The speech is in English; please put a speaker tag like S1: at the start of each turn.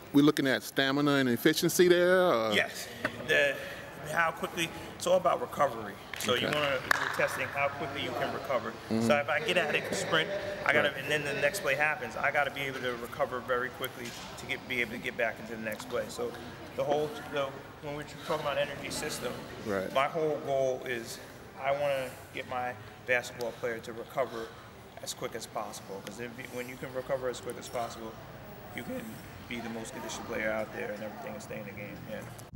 S1: we're looking at stamina and efficiency there? Or?
S2: Yes. How quickly, it's all about recovery. So
S1: Okay.
S2: you're testing how quickly you can recover. So if I get at it and sprint, and then the next play happens, I gotta be able to recover very quickly to be able to get back into the next play. So when we're talking about energy system, my whole goal is I want to get my basketball player to recover as quick as possible. Because when you can recover as quick as possible, you can be the most conditioned player out there and everything and stay in the game. Yeah.